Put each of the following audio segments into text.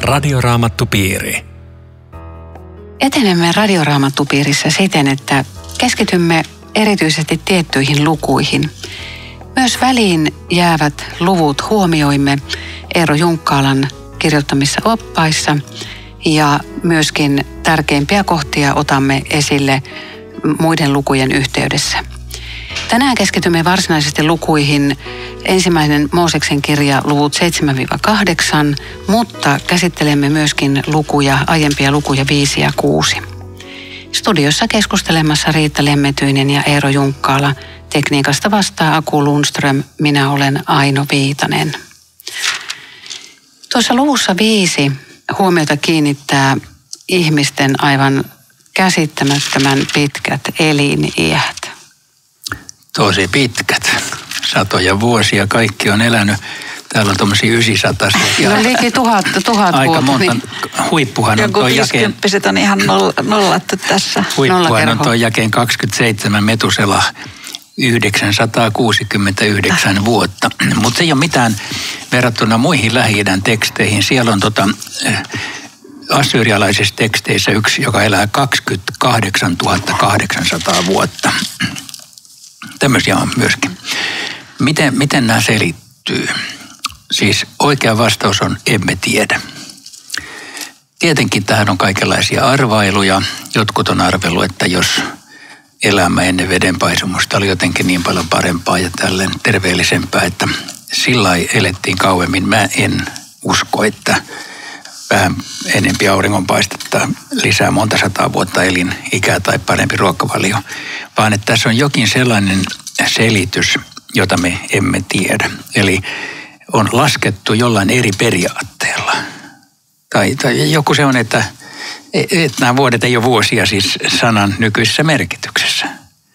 Radioraamattupiiri. Etenemme Radioraamattupiirissä siten, että keskitymme erityisesti tiettyihin lukuihin. Myös väliin jäävät luvut huomioimme Eero Junkkaalan kirjoittamissa oppaissa ja myöskin tärkeimpiä kohtia otamme esille muiden lukujen yhteydessä. Tänään keskitymme varsinaisesti lukuihin ensimmäinen Mooseksen kirja luvut 7-8, mutta käsittelemme myöskin aiempia lukuja 5 ja 6. Studiossa keskustelemassa Riitta Lemmetyinen ja Eero Junkkaala. Tekniikasta vastaa Aku Lundström, minä olen Aino Viitanen. Tuossa luvussa 5 huomiota kiinnittää ihmisten aivan käsittämättömän pitkät eliniät. Tosi pitkät. Satoja vuosia kaikki on elänyt. Täällä on tuommoisia 900. No liki 1000 aika vuotta. monta. Huippuhan on tuo jakeen. Joku on ihan nollattu tässä. Huippuhan on tuo jakeen 27 Metusela 969 vuotta. Mutta se ei ole mitään verrattuna muihin Lähi-idän teksteihin. Siellä on assyrialaisissa teksteissä yksi, joka elää 28 800 vuotta. Tämmöisiä on myöskin. Miten nämä selittyy? Siis oikea vastaus on emme tiedä. Tietenkin tähän on kaikenlaisia arvailuja. Jotkut on arvellut, että jos elämä ennen vedenpaisumusta oli jotenkin niin paljon parempaa ja tälleen terveellisempää, että sillä elettiin kauemmin. Mä en usko, että vähän enempi auringonpaistetta lisää monta sataa vuotta elinikää tai parempi ruokavalio, vaan että tässä on jokin sellainen selitys, jota me emme tiedä. Eli on laskettu jollain eri periaatteella. Tai joku se on, että nämä vuodet ei ole vuosia siis sanan nykyisessä merkityksessä.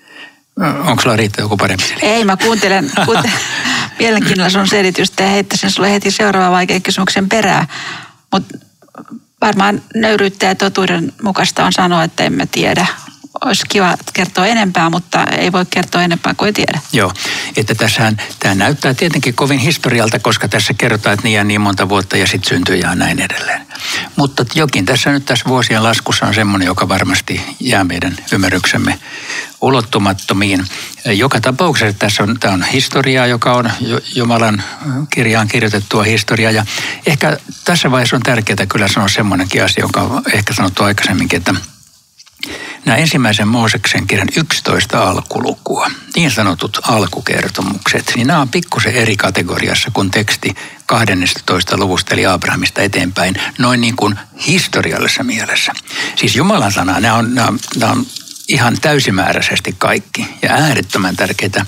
Onko sulla Riitta joku parempi selitys? Ei, mä kuuntelen mielenkiinnolla sun selitystä ja heittäisin sulle heti seuraavan vaikean kysymyksen perään. Mutta varmaan nöyryyttä ja totuuden mukaista on sanoa, että emme tiedä. Olisi kiva kertoa enempää, mutta ei voi kertoa enempää kuin ei tiedä. Joo, että tässähän tämä näyttää tietenkin kovin historialta, koska tässä kerrotaan, että niin ja niin monta vuotta ja sitten syntyy ja näin edelleen. Mutta jokin tässä vuosien laskussa on semmoinen, joka varmasti jää meidän ymmärryksemme ulottumattomiin. Joka tapauksessa tämä on historiaa, joka on Jumalan kirjaan kirjoitettua historiaa. Ja ehkä tässä vaiheessa on tärkeää kyllä sanoa semmoinenkin asia, joka on ehkä sanottu aikaisemminkin, että nämä ensimmäisen Mooseksen kirjan 11 alkulukua, niin sanotut alkukertomukset, niin nämä on pikkusen eri kategoriassa kuin teksti 12 luvusta eli Abrahamista eteenpäin, noin niin kuin historiallisessa mielessä. Siis Jumalan sana, nämä on ihan täysimääräisesti kaikki ja äärettömän tärkeitä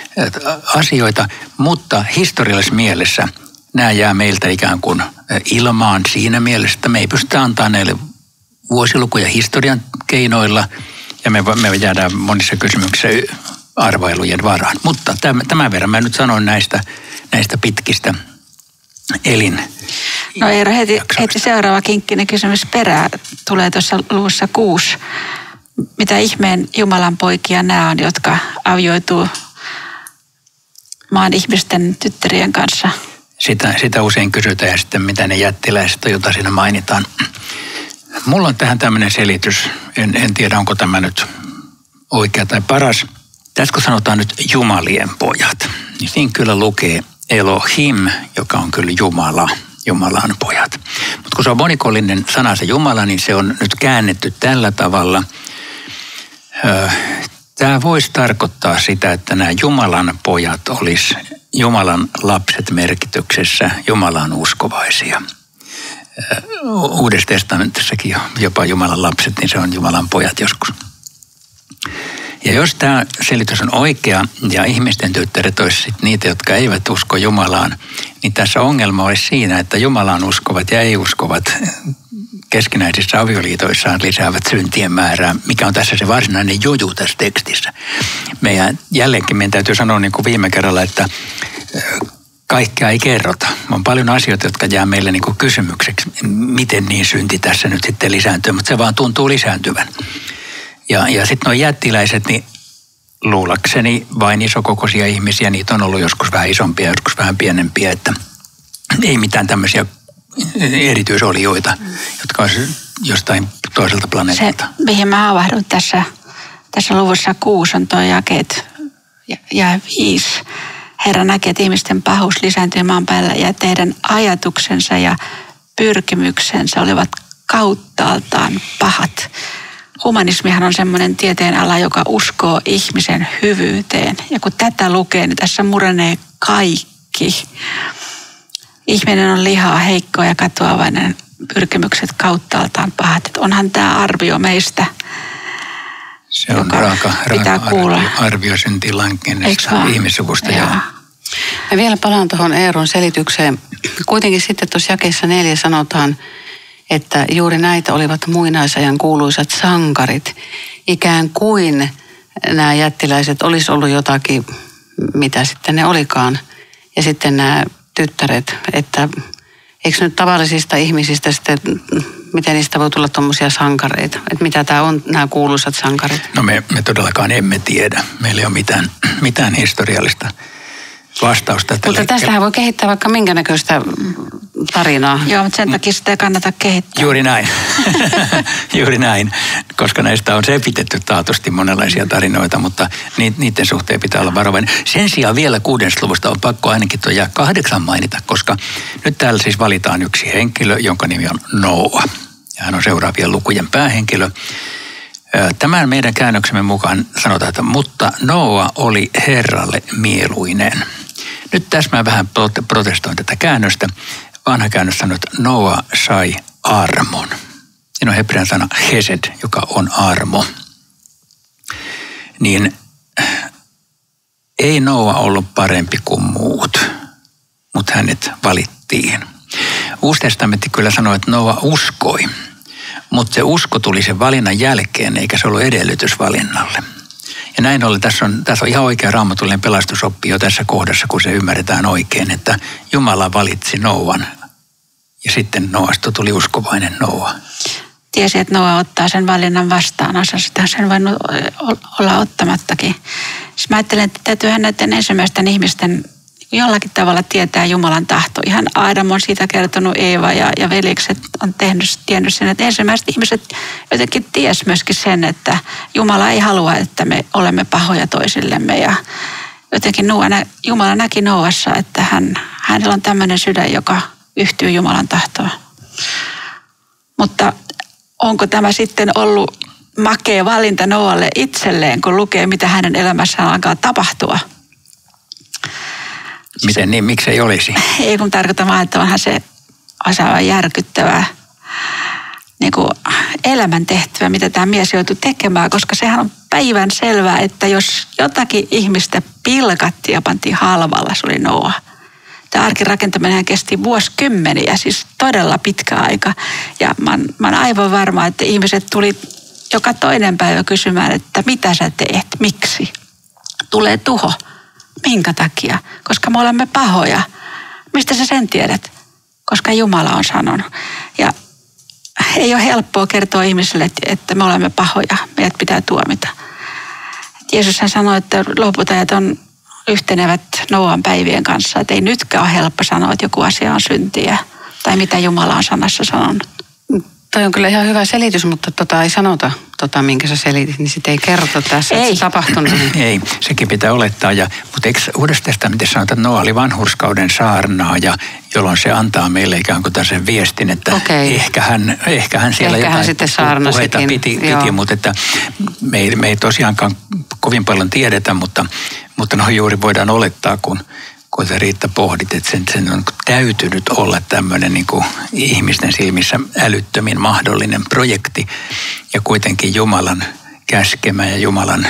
asioita, mutta historiallisessa mielessä nämä jää meiltä ikään kuin ilmaan siinä mielessä, että me ei pystytä antaa näille vuosilukuja historian keinoilla ja me jäädään monissa kysymyksissä arvailujen varaan. Mutta tämän verran mä nyt sanon näistä pitkistä No Eero, heti seuraava kinkkinen kysymys perään tulee tuossa luvussa 6. Mitä ihmeen Jumalan poikia nämä on, jotka avioituu maan ihmisten tyttärien kanssa? Sitä usein kysytään ja sitten mitä ne jättiläiset on, jota siinä mainitaan. Mulla on tähän tämmöinen selitys. En tiedä, onko tämä nyt oikea tai paras. Tässä kun sanotaan nyt Jumalien pojat, niin siinä kyllä lukee Elohim, joka on kyllä Jumala, Jumalan pojat. Mutta kun se on monikollinen sana se Jumala, niin se on nyt käännetty tällä tavalla. Tämä voisi tarkoittaa sitä, että nämä Jumalan pojat olisi Jumalan lapset merkityksessä Jumalan uskovaisia. Uudessa testamentissakin jopa Jumalan lapset, niin se on Jumalan pojat joskus. Ja jos tämä selitys on oikea ja ihmisten tyttäret olisivat niitä, jotka eivät usko Jumalaan, niin tässä ongelma olisi siinä, että Jumalaan uskovat ja ei-uskovat keskinäisissä avioliitoissaan lisäävät syntien määrää, mikä on tässä se varsinainen juju tässä tekstissä. Meidän täytyy sanoa niin kuin viime kerralla, että kaikkea ei kerrota. On paljon asioita, jotka jää meille niin kuin kysymykseksi, miten niin synti tässä nyt sitten lisääntyy, mutta se vaan tuntuu lisääntyvän. Ja sitten nuo jättiläiset, niin luulakseni vain isokokoisia ihmisiä, niitä on ollut joskus vähän isompia, joskus vähän pienempiä, että ei mitään tämmöisiä erityisolioita, jotka olisivat jostain toiselta planeetalta. Se, mihin mä havahdun tässä luvussa 6 on tuo jakeet ja 5. Herra näkee, että ihmisten pahuus lisääntyy maan päällä ja teidän ajatuksensa ja pyrkimyksensä olivat kauttaaltaan pahat. Humanismihan on semmoinen tieteenala, joka uskoo ihmisen hyvyyteen. Ja kun tätä lukee, niin tässä murenee kaikki. Ihminen on lihaa, heikko ja katoavainen, pyrkimykset kauttaaltaan pahat. Että onhan tämä arvio meistä, se on raaka arvio syntilankenneesta ihmissuvusta. Ja vielä palaan tuohon Eeron selitykseen. Kuitenkin sitten tuossa jakeessa 4 sanotaan, että juuri näitä olivat muinaisajan kuuluisat sankarit. Ikään kuin nämä jättiläiset olisi ollut jotakin, mitä sitten ne olikaan. Ja sitten nämä tyttäret, että eikö nyt tavallisista ihmisistä sitten, miten niistä voi tulla tuommoisia sankareita? Että mitä tämä on, nämä kuuluisat sankarit? No me todellakaan emme tiedä. Meillä ei ole mitään historiallista vastausta tälle. Mutta tästähän voi kehittää vaikka minkä näköistä tarinaa. Joo, mutta sen takia sitä ei kannata kehittää. Juuri näin. Juuri näin, koska näistä on sepitetty taatusti monenlaisia tarinoita, mutta niiden suhteen pitää olla varovainen. Sen sijaan vielä 6. luvusta on pakko ainakin tuo 8 mainita, koska nyt täällä siis valitaan yksi henkilö, jonka nimi on Noa. Ja hän on seuraavien lukujen päähenkilö. Tämän meidän käännöksemme mukaan sanotaan, että mutta Noa oli Herralle mieluinen. Nyt tässä mä vähän protestoin tätä käännöstä. Vanha käännös sanoo, että Noa sai armon. Siinä on hebrean sana chesed, joka on armo. Niin ei Noa ollut parempi kuin muut, mutta hänet valittiin. Uusi testamentti kyllä sanoo, että Noa uskoi, mutta se usko tuli sen valinnan jälkeen, eikä se ollut edellytys valinnalle. Ja näin ollen tässä on ihan oikea raamatullinen pelastusoppi jo tässä kohdassa, kun se ymmärretään oikein, että Jumala valitsi Noan ja sitten Noasta tuli uskovainen Noa. Tiesi, että Noa ottaa sen valinnan vastaan, osasitaan sen voinut olla ottamattakin. Siis mä ajattelen, että täytyyhän näiden ensimmäisten ihmisten jollakin tietää Jumalan tahto. Ihan Aadam on siitä kertonut, Eeva ja veljekset on tiennyt sen, että ensimmäiset ihmiset jotenkin ties myöskin sen, että Jumala ei halua, että me olemme pahoja toisillemme. Ja jotenkin Jumala näki Noassa, että hänellä on tämmöinen sydän, joka yhtyy Jumalan tahtoon. Mutta onko tämä sitten ollut makea valinta Noalle itselleen, kun lukee, mitä hänen elämässään alkaa tapahtua? Miten niin? Miksi ei olisi? Ei kun tarkoitan vaan, että onhan se osaava järkyttävää niin kuin elämäntehtävä, mitä tämä mies joutui tekemään, koska sehän on päivän selvää, että jos jotakin ihmistä pilkattiin ja pantiin halvalla, se oli Noa. Tämä arkin rakentaminen kesti vuosikymmeniä, siis todella pitkä aika. Ja mä oon aivan varma, että ihmiset tuli joka toinen päivä kysymään, että mitä sä teet, miksi? Tulee tuho. Minkä takia? Koska me olemme pahoja. Mistä sä sen tiedät? Koska Jumala on sanonut. Ja ei ole helppoa kertoa ihmisille, että me olemme pahoja. Meidät pitää tuomita. Jeesushan sanoi, että loputajat on yhtenevät Noan päivien kanssa. Että ei nytkään ole helppo sanoa, että joku asia on syntiä. Tai mitä Jumala on sanassa sanonut. Toi on kyllä ihan hyvä selitys, mutta ei sanota minkä sä selitit, niin sitä ei kerrota tässä, että se tapahtunut. Ei, sekin pitää olettaa. Mutta eikö Uudessa testamentissa sanota, että Noa oli vanhurskauden saarnaaja, jolloin se antaa meille ikään kuin sen viestin, että ehkä hän siellä jotain puheita piti, mutta että me ei tosiaankaan kovin paljon tiedetä, mutta no juuri voidaan olettaa, kun sä Riitta pohdit, että sen on täytynyt olla tämmöinen niin kuin ihmisten silmissä älyttömin mahdollinen projekti ja kuitenkin Jumalan käskemä ja Jumalan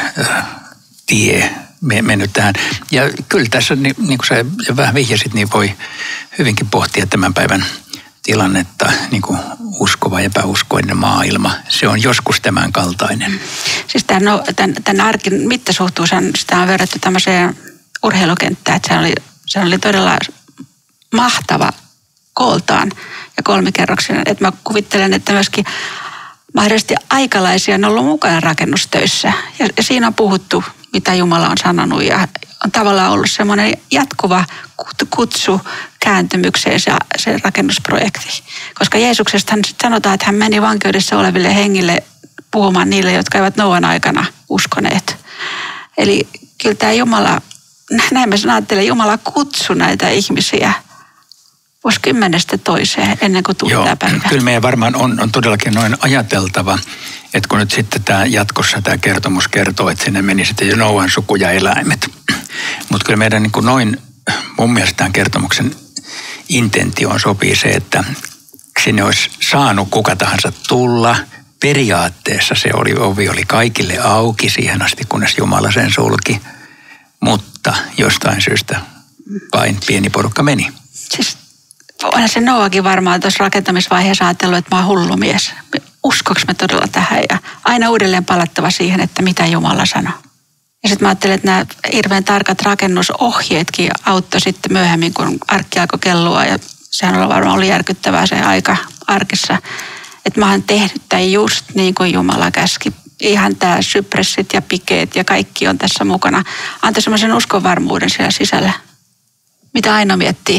tie mennyt tähän. Ja kyllä tässä, niin kuin sä jo vähän vihjasit, niin voi hyvinkin pohtia tämän päivän tilannetta, niin kuin uskova ja epäuskoinen maailma. Se on joskus tämän kaltainen. Siis tämän arkin mittasuhtuushan, sitä on verrattu tämmöiseen urheilukenttään, että se oli todella mahtava kooltaan ja kolmikerroksinen. Että mä kuvittelen, että myöskin mahdollisesti aikalaisia on ollut mukana rakennustöissä. Ja siinä on puhuttu, mitä Jumala on sanonut ja on tavallaan ollut semmoinen jatkuva kutsu kääntymykseen se rakennusprojekti. Koska Jeesuksesta sanotaan, että hän meni vankeudessa oleville hengille puhumaan niille, jotka eivät Nooan aikana uskoneet. Eli kyllä tämä Jumala, näin mä ajattelen, Jumala kutsui näitä ihmisiä vuosikymmenestä toiseen ennen kuin tuli tämä päivä. Kyllä meidän varmaan on todellakin noin ajateltava, että kun nyt sitten jatkossa tämä kertomus kertoo, että sinne meni sitten jo Nooan suku ja eläimet. Mutta kyllä meidän niin kuin noin, mun mielestä tämän kertomuksen intentioon sopii se, että sinne olisi saanut kuka tahansa tulla. Periaatteessa se ovi oli kaikille auki siihen asti, kunnes Jumala sen sulki. Mutta jostain syystä vain pieni porukka meni. Siis onhan se Nooakin varmaan tuossa rakentamisvaiheessa ajatellut, että mä oon hullu mies. Uskoks me todella tähän? Ja aina uudelleen palattava siihen, että mitä Jumala sanoo. Ja sitten mä ajattelin, että nämä hirveän tarkat rakennusohjeetkin auttoi sitten myöhemmin, kun arkki alkoi kellua. Ja sehän on varmaan ollut järkyttävää se aika arkissa. Että mä oon tehnyt tämän just niin kuin Jumala käski. Ihan tämä sypressit ja pikeet ja kaikki on tässä mukana. Antoi semmoisen uskonvarmuuden siellä sisällä. Mitä Aino miettii?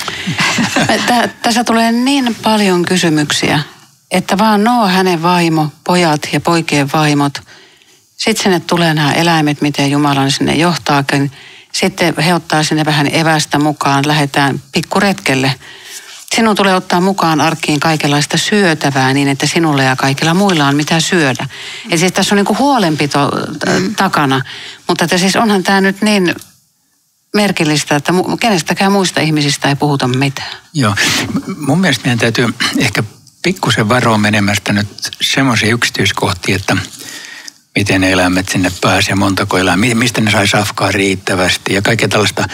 Tässä tulee niin paljon kysymyksiä, että vaan Nooa, hänen vaimo, pojat ja poikien vaimot. Sitten sinne tulee nämä eläimet, miten Jumala sinne johtaakin. Sitten he ottaa sinne vähän evästä mukaan, lähdetään pikkuretkelle. Sinun tulee ottaa mukaan arkkiin kaikenlaista syötävää niin, että sinulla ja kaikilla muilla on mitä syödä. Eli siis tässä on niin kuin huolenpito takana, mutta että siis onhan tämä nyt niin merkillistä, että kenestäkään muista ihmisistä ei puhuta mitään. Joo, mun mielestä meidän täytyy ehkä pikkusen varoa menemästä nyt semmoisia yksityiskohtia, että miten ne eläimet sinne pääsee, montako eläimää, mistä ne sai safkaa riittävästi ja kaikkea tällaista.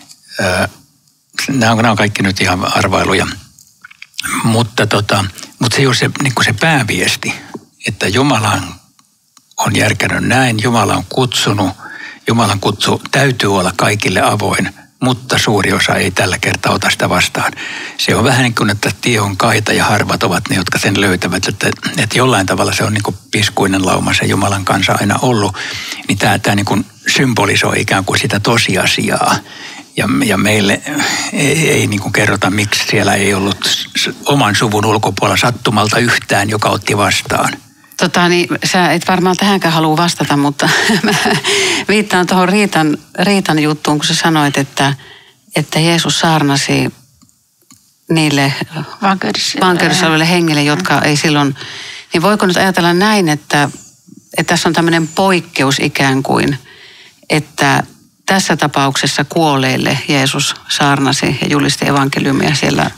Nämä on kaikki nyt ihan arvailuja. Mutta se on se, niin kuin se pääviesti, että Jumala on järkännyt näin, Jumala on kutsunut, Jumalan kutsu täytyy olla kaikille avoin, mutta suuri osa ei tällä kertaa ota sitä vastaan. Se on vähän niin kuin, että tie on kaita ja harvat ovat ne, jotka sen löytävät. Että jollain tavalla se on niin kuin piskuinen lauma se Jumalan kanssa aina ollut. Niin tämä niin kuin symbolisoi ikään kuin sitä tosiasiaa. Ja meille ei niin kuin kerrota, miksi siellä ei ollut oman suvun ulkopuolella sattumalta yhtään, joka otti vastaan. Sä et varmaan tähänkään halua vastata, mutta mä viittaan tuohon Riitan juttuun, kun sä sanoit, että Jeesus saarnasi niille vankeudessa oleville hengille, jotka ei silloin, niin voiko nyt ajatella näin, että tässä on tämmöinen poikkeus ikään kuin, että tässä tapauksessa kuolleille Jeesus saarnasi ja julisti evankeliumia siellä.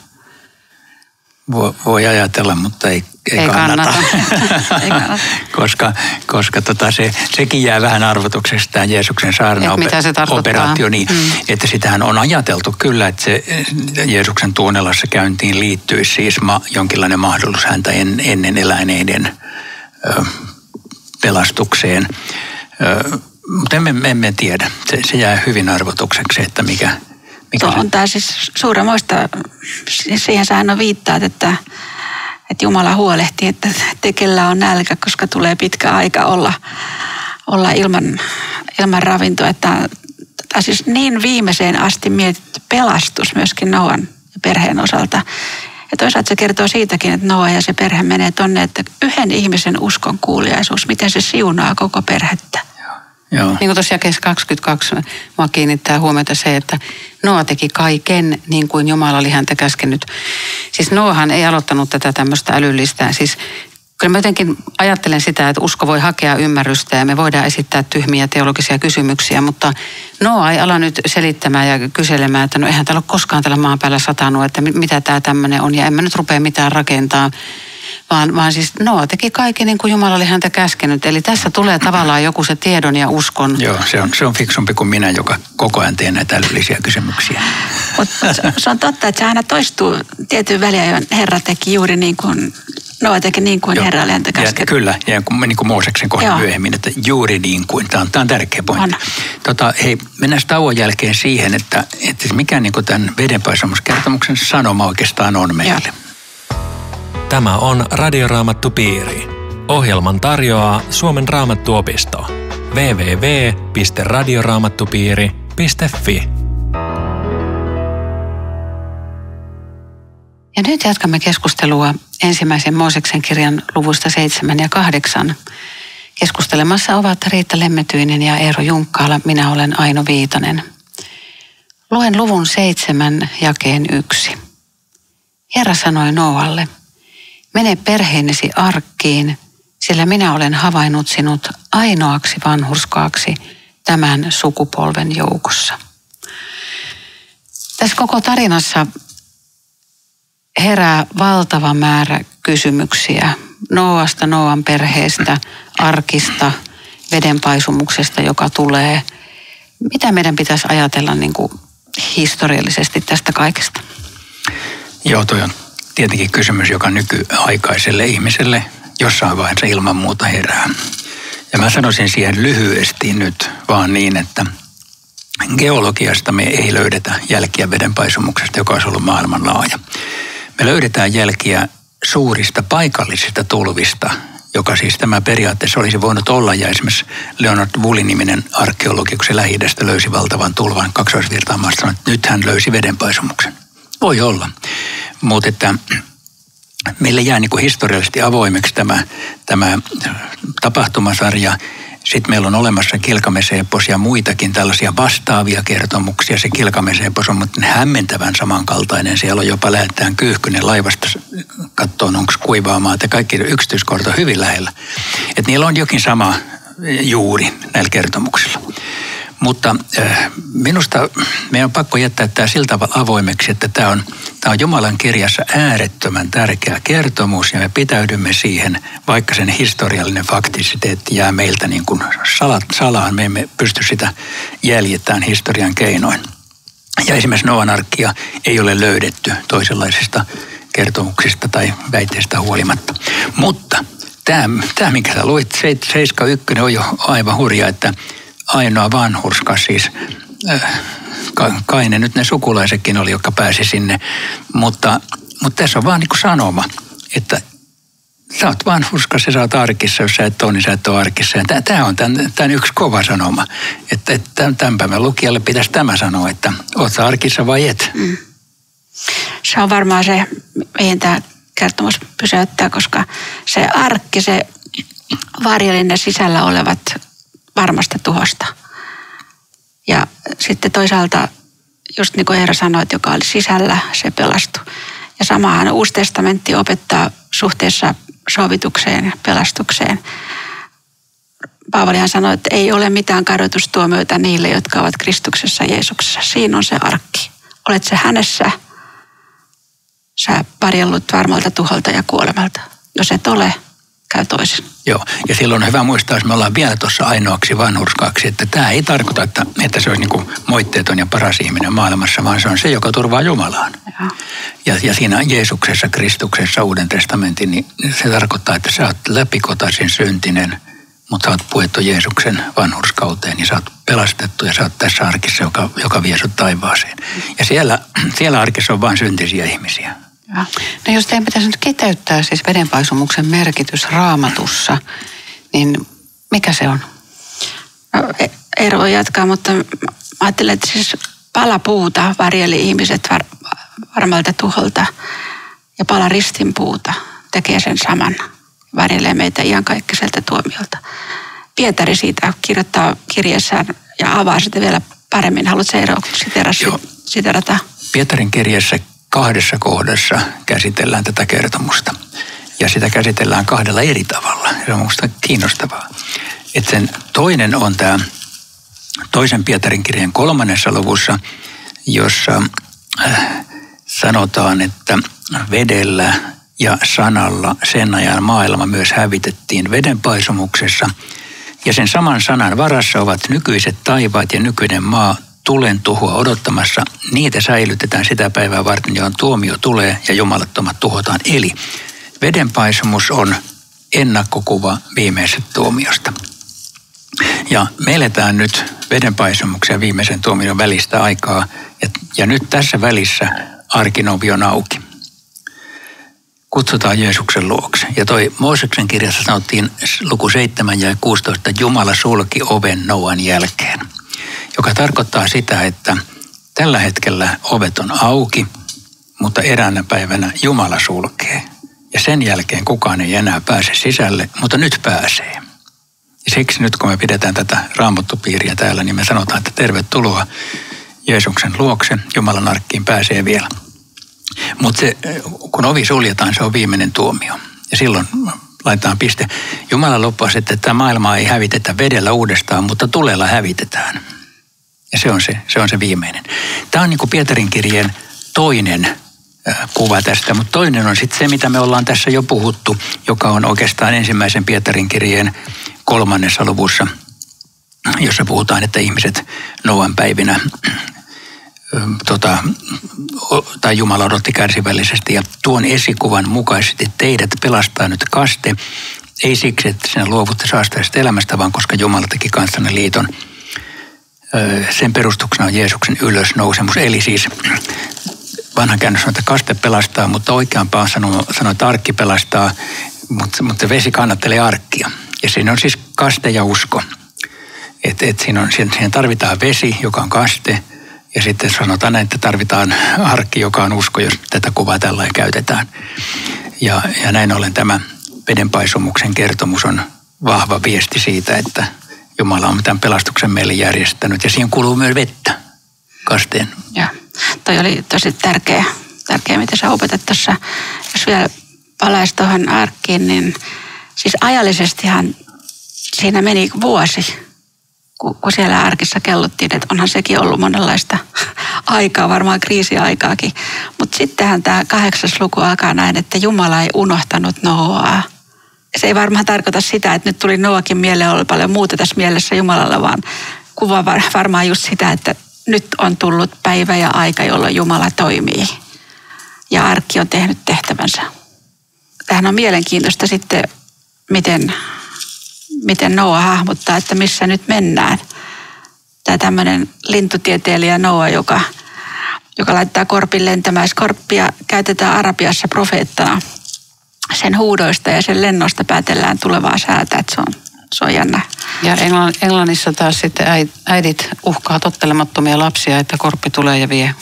Voi ajatella, mutta ei kannata. Ei kannata. koska sekin jää vähän arvotuksesta tämä Jeesuksen saarnaoperaatio. Niin, että sitähän on ajateltu kyllä, että se Jeesuksen Tuonelassa käyntiin liittyisi siis jonkinlainen mahdollisuus häntä ennen eläneiden pelastukseen. Mutta emme tiedä. Se jää hyvin arvotukseksi, että mikä on tämä siis suuremmoista, siihen sä aina viittaat, että Jumala huolehtii, että kellä on nälkä, koska tulee pitkä aika olla ilman ravintoa. Että siis niin viimeiseen asti mietitty pelastus myöskin Nooan ja perheen osalta. Ja toisaalta se kertoo siitäkin, että Nooa ja se perhe menee tonne, että yhden ihmisen uskon kuuliaisuus, miten se siunaa koko perhettä. Joo. Niin kuin tuossa jakeessa 22 mua kiinnittää huomiota se, että Nooa teki kaiken niin kuin Jumala oli häntä käskenyt. Siis Nooahan ei aloittanut tätä tämmöistä älyllistä. Siis kyllä mä jotenkin ajattelen sitä, että usko voi hakea ymmärrystä ja me voidaan esittää tyhmiä teologisia kysymyksiä, mutta Nooa ei ala nyt selittämään ja kyselemään, että no eihän täällä ole koskaan tällä maan päällä satanut, että mitä tämä tämmöinen on ja en mä nyt rupea mitään rakentaa. Vaan siis Nooa teki kaiken niin kuin Jumala oli häntä käskenyt. Eli tässä tulee tavallaan joku se tiedon ja uskon. Joo, se on fiksumpi kuin minä, joka koko ajan teen näitä älyllisiä kysymyksiä. Mutta se on totta, että se aina toistuu tietyn väliä, Herra teki juuri niin kuin, Nooa teki niin kuin Herra oli häntä käskenyt. Kyllä, ja niin kuin Mooseksen kohdalla myöhemmin, että juuri niin kuin. Tämä on tärkeä pointti. Hei, mennään tauon jälkeen siihen, että mikä niin kuin tämän vedenpaisemuskertomuksen sanoma oikeastaan on meille. Joo. Tämä on Radioraamattupiiri. Ohjelman tarjoaa Suomen Raamattuopisto. www.radioraamattupiiri.fi radioraamattu.fi. Ja nyt jatkamme keskustelua ensimmäisen Mooseksen kirjan luvusta 7 ja 8. Keskustelemassa ovat Riitta Lemmetyinen ja Eero Junkkaala. Minä olen Aino Viitanen. Luen luvun 7 jakeen 1. Herra sanoi Nooalle, mene perheenesi arkkiin, sillä minä olen havainnut sinut ainoaksi vanhurskaaksi tämän sukupolven joukossa. Tässä koko tarinassa herää valtava määrä kysymyksiä Nooasta, Nooan perheestä, arkista, vedenpaisumuksesta, joka tulee. Mitä meidän pitäisi ajatella niin kuin historiallisesti tästä kaikesta? Joo, toi on tietenkin kysymys, joka nykyaikaiselle ihmiselle jossain vaiheessa ilman muuta herää. Ja mä sanoisin siihen lyhyesti nyt vaan niin, että geologiasta me ei löydetä jälkiä vedenpaisumuksesta, joka olisi ollut maailmanlaaja. Me löydetään jälkiä suurista paikallisista tulvista, joka siis tämä periaatteessa olisi voinut olla. Ja esimerkiksi Leonard Woolley-niminen arkeologi, kun se Lähi-idästä löysi valtavan tulvan Kaksoisvirtaanmaasta, sanoi, että nyt hän löysi vedenpaisumuksen. Voi olla, mutta että meille jää niin kuin historiallisesti avoimeksi tämä tapahtumasarja. Sitten meillä on olemassa Kilgames-epos ja muitakin tällaisia vastaavia kertomuksia. Se Kilgames-epos on mutta hämmentävän samankaltainen. Siellä on jopa lähdetään kyyhkynen laivasta katsomaan, onko kuivaa maata. Kaikki yksityiskohdat on hyvin lähellä. Että niillä on jokin sama juuri näillä kertomuksilla. Mutta minusta meidän on pakko jättää tämä sillä tavalla avoimeksi, että tämä on Jumalan kirjassa äärettömän tärkeä kertomus ja me pitäydymme siihen, vaikka sen historiallinen faktisiteetti jää meiltä niin kuin salaan. Me emme pysty sitä jäljittämään historian keinoin. Ja esimerkiksi Nooan arkkia ei ole löydetty toisenlaisista kertomuksista tai väitteistä huolimatta. Mutta tämä minkä sä luit, 7.1 on jo aivan hurja, että ainoa vanhurskas siis, kai ne nyt ne sukulaisetkin oli, jotka pääsi sinne, mutta tässä on vaan niin kuin sanoma, että sä oot vanhurskas ja sä oot arkissa, jos sä et ole, niin sä et ole arkissa. Ja tämä on tämän yksi kova sanoma, että tämän päivän lukijalle pitäisi tämä sanoa, että oot sä arkissa vai et. Mm. Se on varmaan se, mihin tämä kertomus pysäyttää, koska se arkki, se varjeli ne sisällä olevat varmasta tuhosta. Ja sitten toisaalta, just niin kuin Eero sanoi, että joka oli sisällä, se pelastui. Ja samahan Uusi testamentti opettaa suhteessa sovitukseen ja pelastukseen. Paavalihan sanoi, että ei ole mitään kadotustuomioita niille, jotka ovat Kristuksessa Jeesuksessa. Siinä on se arkki. Olet se hänessä, sä varjellut varmalta tuholta ja kuolemalta. Jos et ole, käy toisin. Joo, ja silloin on hyvä muistaa, jos me ollaan vielä tuossa ainoaksi vanhurskaaksi, että tämä ei tarkoita, että se olisi niin kuin moitteeton ja paras ihminen maailmassa, vaan se on se, joka turvaa Jumalaan. Ja siinä Jeesuksessa, Kristuksessa, Uuden testamentin, niin se tarkoittaa, että sä oot läpikotaisin syntinen, mutta sä oot puettu Jeesuksen vanhurskauteen, niin sä oot pelastettu ja sä oot tässä arkissa, joka vie sut taivaaseen. Ja siellä arkissa on vain syntisiä ihmisiä. No jos teidän pitäisi nyt kiteyttää siis vedenpaisumuksen merkitys Raamatussa, niin mikä se on? No, Eero voi jatkaa, mutta ajattelen, että siis pala puuta varjeli ihmiset varmalta tuholta ja pala ristinpuuta tekee sen saman. Varjelee meitä iankaikkaiselta tuomiolta. Pietari siitä kirjoittaa kirjassaan ja avaa sitä vielä paremmin. Haluatko Eero siterata? Pietarin kirjassa 2 kohdassa käsitellään tätä kertomusta. Ja sitä käsitellään 2 eri tavalla. Se on minusta kiinnostavaa. Että sen toinen on tämä toisen Pietarin kirjan 3. luvussa, jossa sanotaan, että vedellä ja sanalla sen ajan maailma myös hävitettiin vedenpaisumuksessa. Ja sen saman sanan varassa ovat nykyiset taivaat ja nykyinen maa tulen tuhoa odottamassa. Niitä säilytetään sitä päivää varten, johon tuomio tulee ja jumalattomat tuhotaan. Eli vedenpaisumus on ennakkokuva viimeisestä tuomiosta. Ja me eletään nyt vedenpaisumuksen ja viimeisen tuomion välistä aikaa. Ja nyt tässä välissä arkin ovi on auki. Kutsutaan Jeesuksen luokse. Ja toi Mooseksen kirjassa sanottiin luku 7 ja 16, että Jumala sulki oven Nooan jälkeen. joka tarkoittaa sitä, että tällä hetkellä ovet on auki, mutta eräänä päivänä Jumala sulkee. Ja sen jälkeen kukaan ei enää pääse sisälle, mutta nyt pääsee. Ja siksi nyt kun me pidetään tätä raamattupiiriä täällä, niin me sanotaan, että tervetuloa Jeesuksen luokse, Jumalan arkkiin pääsee vielä. Mutta kun ovi suljetaan, se on viimeinen tuomio. Ja silloin laitetaan piste. Jumala lupasi, että tämä maailmaa ei hävitetä vedellä uudestaan, mutta tulella hävitetään. Ja se on se viimeinen. Tämä on niin kuin Pietarin kirjeen toinen kuva tästä, mutta toinen on sitten se, mitä me ollaan tässä jo puhuttu, joka on oikeastaan ensimmäisen Pietarin kirjeen 3. luvussa, jossa puhutaan, että ihmiset Noan päivinä tai Jumala odotti kärsivällisesti ja tuon esikuvan mukaisesti teidät pelastaa nyt kaste, ei siksi, että sinä luovutte saastaisesta elämästä, vaan koska Jumala teki kanssanne liiton. Sen perustuksena on Jeesuksen ylösnousemus, eli siis vanha käännös on, että kaste pelastaa, mutta oikeampaa sanoo, että arkki pelastaa, mutta vesi kannattelee arkkia. Ja siinä on siis kaste ja usko. Siihen tarvitaan vesi, joka on kaste, ja sitten sanotaan näin, että tarvitaan arkki, joka on usko, jos tätä kuvaa tällainen käytetään. Ja näin ollen tämä vedenpaisumuksen kertomus on vahva viesti siitä, että Jumala on tämän pelastuksen meille järjestänyt, ja siihen kuuluu myös vettä kasteen. Joo, toi oli tosi tärkeä mitä sä opetat tuossa. Jos vielä palaisi tuohon arkkiin, niin siis ajallisestihan siinä meni vuosi, kun siellä arkissa kellottiin, että onhan sekin ollut monenlaista aikaa, varmaan kriisiaikaakin. Mutta sittenhän tämä 8. luku alkaa näin, että Jumala ei unohtanut Noaa. Se ei varmaan tarkoita sitä, että nyt tuli Noakin mieleen, oli paljon muuta tässä mielessä Jumalalla, vaan kuva varmaan just sitä, että nyt on tullut päivä ja aika, jolloin Jumala toimii. Ja arkki on tehnyt tehtävänsä. Tämähän on mielenkiintoista sitten, miten Noa hahmottaa, että missä nyt mennään. Tämä tämmöinen lintutieteilijä Noa, joka laittaa korpin lentämään. Korppia käytetään Arabiassa profeettana. Sen huudoista ja sen lennosta päätellään tulevaa säätä, että se on jännä. Ja Englannissa taas sitten äidit uhkaa tottelemattomia lapsia, että korppi tulee ja vie.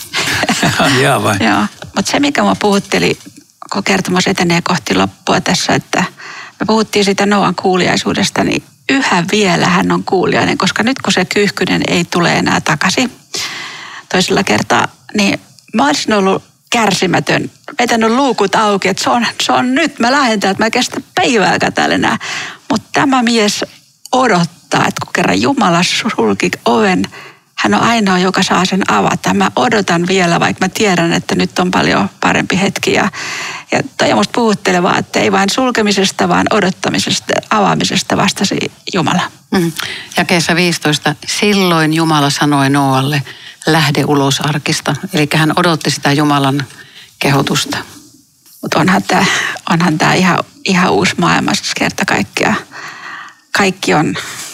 Jaa vai? Joo, mutta se mikä mua puhutteli, kun kertomus etenee kohti loppua tässä, että me puhuttiin siitä Noan kuuliaisuudesta, niin yhä vielä hän on kuuliainen, koska nyt kun se kyyhkynen ei tule enää takaisin toisella kertaa, niin mä olisin ollut kärsimätön, vetänyt luukut auki, että se on nyt, mä lähden että mä kestän päivääkään täällä enää. Mutta tämä mies odottaa, että kun kerran Jumala sulki oven, hän on ainoa, joka saa sen avata. Mä odotan vielä, vaikka mä tiedän, että nyt on paljon parempi hetki. Ja toi on musta puhuttelevaa, että ei vain sulkemisesta, vaan odottamisesta, avaamisesta vastasi Jumala. Jakeessa 15. Silloin Jumala sanoi Noalle, lähde ulos arkista. Eli hän odotti sitä Jumalan kehotusta. Mutta onhan tämä ihan uusi maailma, kerta kaikkiaan. Kaikki on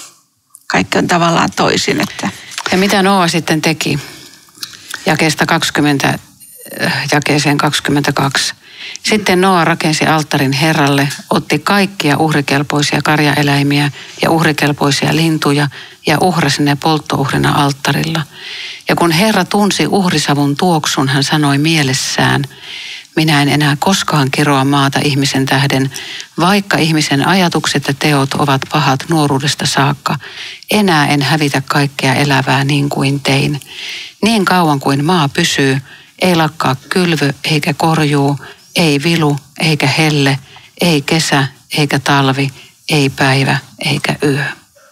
tavallaan toisin. Että. Ja mitä Noa sitten teki? Jakeesta 20, jakeeseen 22. Sitten Noa rakensi alttarin Herralle, otti kaikkia uhrikelpoisia karjaeläimiä ja uhrikelpoisia lintuja ja uhrasi ne polttouhrina alttarilla. Ja kun Herra tunsi uhrisavun tuoksun, hän sanoi mielessään, minä en enää koskaan kiroa maata ihmisen tähden, vaikka ihmisen ajatukset ja teot ovat pahat nuoruudesta saakka. Enää en hävitä kaikkea elävää niin kuin tein. Niin kauan kuin maa pysyy, ei lakkaa kylvö eikä korjuu, ei vilu eikä helle, ei kesä eikä talvi, ei päivä eikä yö.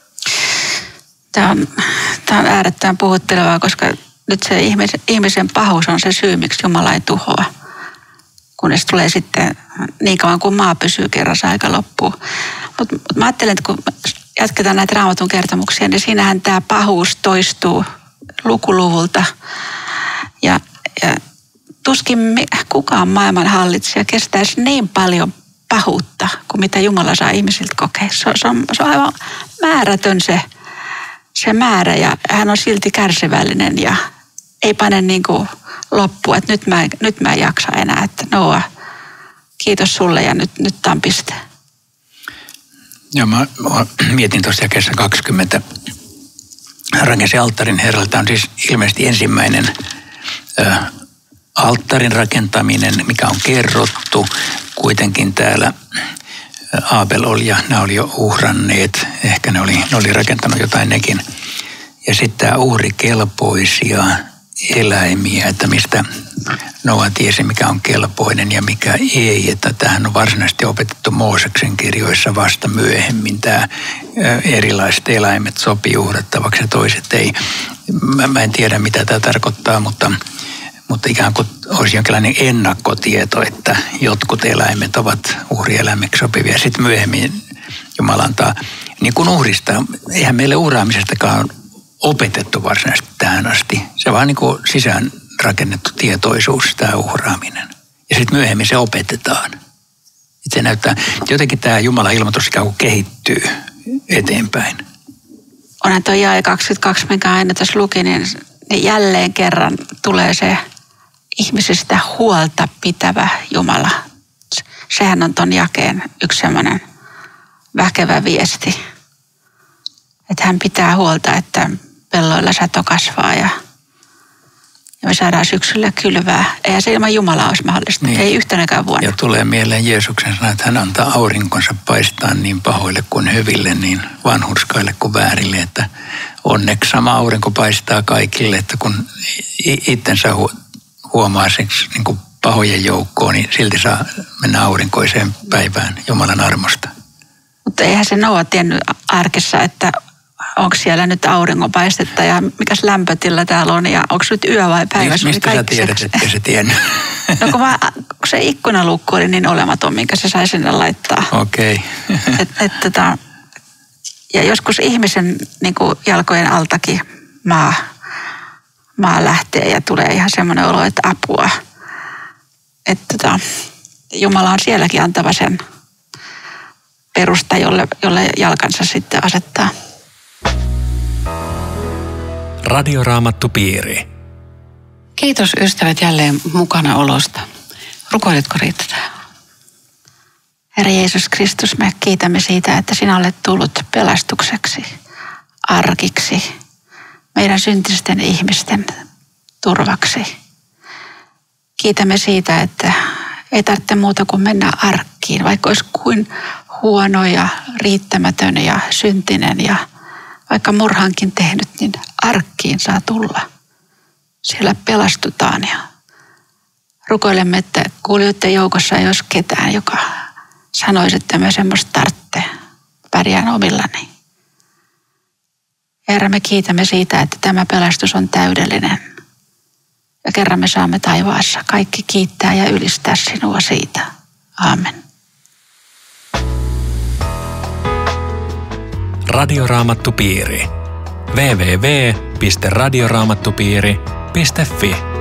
Tämä on äärettömän puhuttelevaa, koska nyt se ihmisen pahuus on se syy, miksi Jumala ei tuhoa. Kunnes tulee sitten niin kauan kuin maa pysyy kerran se aika loppuu. Mutta mä ajattelen, että kun jatketaan näitä Raamatun kertomuksia, niin siinähän tämä pahuus toistuu lukuluvulta. Ja tuskin kukaan maailman hallitsija kestäisi niin paljon pahuutta kuin mitä Jumala saa ihmisiltä kokea. Se on aivan määrätön se määrä ja hän on silti kärsivällinen ja ei pane niin kuin loppua, että nyt mä en jaksa enää, että Noa, kiitos sulle ja nyt tämä on piste. Joo, mä mietin tuossa jakeessa 20 rakensi alttarin Herralle. Tämä on siis ilmeisesti ensimmäinen alttarin rakentaminen, mikä on kerrottu. Kuitenkin täällä Aabel oli ja nämä oli jo uhranneet. Ehkä ne oli rakentanut jotain nekin. Ja sitten tämä uhrikelpoisia eläimiä, että mistä Noa tiesi, mikä on kelpoinen ja mikä ei. Että tämähän on varsinaisesti opetettu Mooseksen kirjoissa vasta myöhemmin. Tämä erilaiset eläimet sopii uhrattavaksi ja toiset ei. Mä en tiedä, mitä tämä tarkoittaa, mutta ikään kuin olisi jonkinlainen ennakkotieto, että jotkut eläimet ovat uhrieläimeksi sopivia. Sitten myöhemmin Jumala antaa, niin kuin uhrista, eihän meille uhraamisestakaan opetettu varsinaisesti tähän asti. Se vaan niin kuin sisään rakennettu tietoisuus, tämä uhraaminen. Ja sitten myöhemmin se opetetaan. Se näyttää, että jotenkin tämä Jumalan ilmoitus ikään kuin kehittyy eteenpäin. Onhan tuo jae 22, minkä aina tässä luki, niin jälleen kerran tulee se ihmisistä huolta pitävä Jumala. Sehän on ton jakeen yksi semmoinen väkevä viesti. Että hän pitää huolta, että pelloilla sato kasvaa ja me saadaan syksyllä kylvää. Eihän se ilman Jumalaa olisi mahdollista. Niin. Ei yhtenäkään vuonna. Ja tulee mieleen Jeesuksen sana, että hän antaa aurinkonsa paistaa niin pahoille kuin hyville, niin vanhurskaille kuin väärille. Että onneksi sama aurinko paistaa kaikille, että kun itsensä huomaa niin kuin pahojen joukkoon, niin silti saa mennä aurinkoiseen päivään Jumalan armosta. Mutta eihän se Noa tiennyt arkessa, että onko siellä nyt auringonpaistetta ja mikäs lämpötila täällä on ja onko nyt yö vai päivä? Mistä sä tiedät, että se tiennyt? No kun se ikkunalukko oli niin olematon, minkä se sai sinne laittaa. Okei. Okay. Ja joskus ihmisen niin kuin jalkojen altakin maa lähtee ja tulee ihan semmoinen olo, että apua. Että Jumala on sielläkin antava sen perusta, jolle jalkansa sitten asettaa. Radioraamattupiiri. Kiitos ystävät jälleen mukana olosta. Rukoiletko Riitta tähän? Herra Jeesus Kristus, me kiitämme siitä, että sinä olet tullut pelastukseksi, arkiksi, meidän syntisten ihmisten turvaksi. Kiitämme siitä, että ei tarvitse muuta kuin mennä arkkiin, vaikka olisi kuin huono ja riittämätön ja syntinen ja vaikka murhankin tehnyt, niin arkkiin saa tulla. Siellä pelastutaan ja rukoilemme, että kuulijoiden joukossa ei olisi ketään, joka sanoisi, että mä semmoista tarvitse, pärjään omillani. Herra, me kiitämme siitä, että tämä pelastus on täydellinen. Ja kerran me saamme taivaassa kaikki kiittää ja ylistää sinua siitä. Aamen. Radioraamattupiiri. www.radioraamattupiiri.fi